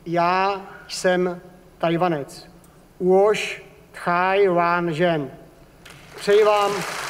Já jsem Tajvanec. Uož Taiwan žen. Přeji vám